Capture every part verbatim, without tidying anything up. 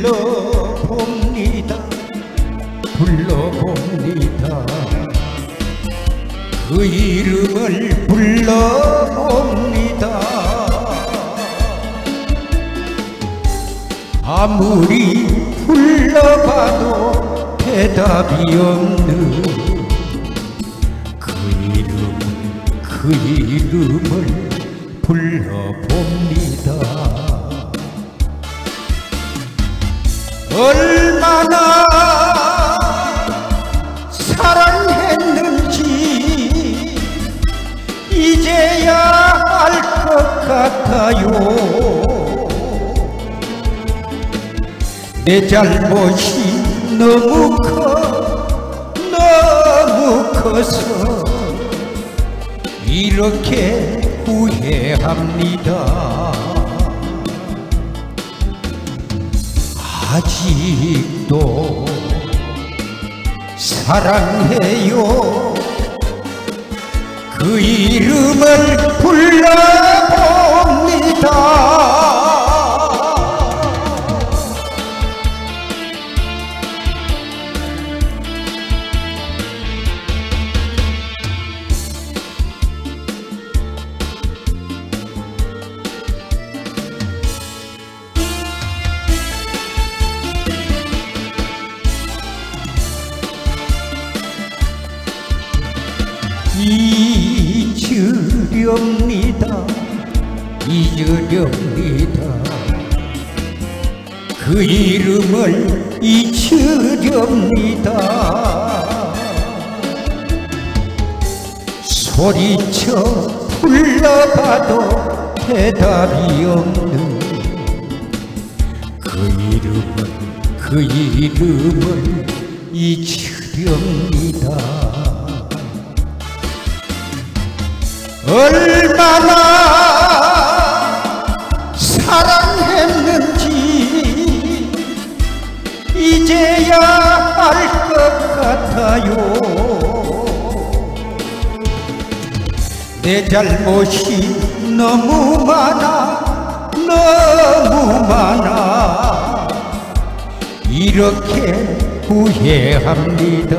불러봅니다. 불러봅니다. 그 이름을 불러봅니다. 아무리 불러봐도 대답이 없는 그 이름, 그 이름을 불러봅니다. 얼마나 사랑했는지 이제야 알 것 같아요. 내 잘못이 너무 커 너무 커서 이렇게 후회합니다. 아직도 사랑해요. 그 이름을 불러봅니다. 잊으렵니다. 잊으렵니다. 그 이름을 잊으렵니다. 소리쳐 불러봐도 대답이 없는 그 이름을 그 이름을 잊으렵니다. 얼마나 사랑했는지 이제야 알 것 같아요. 내 잘못이 너무 많아 너무 많아 이렇게 후회합니다.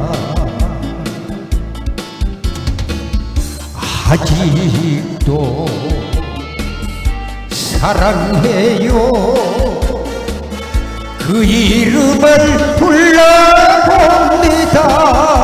아직도 사랑해요. 그 이름을 불러봅니다.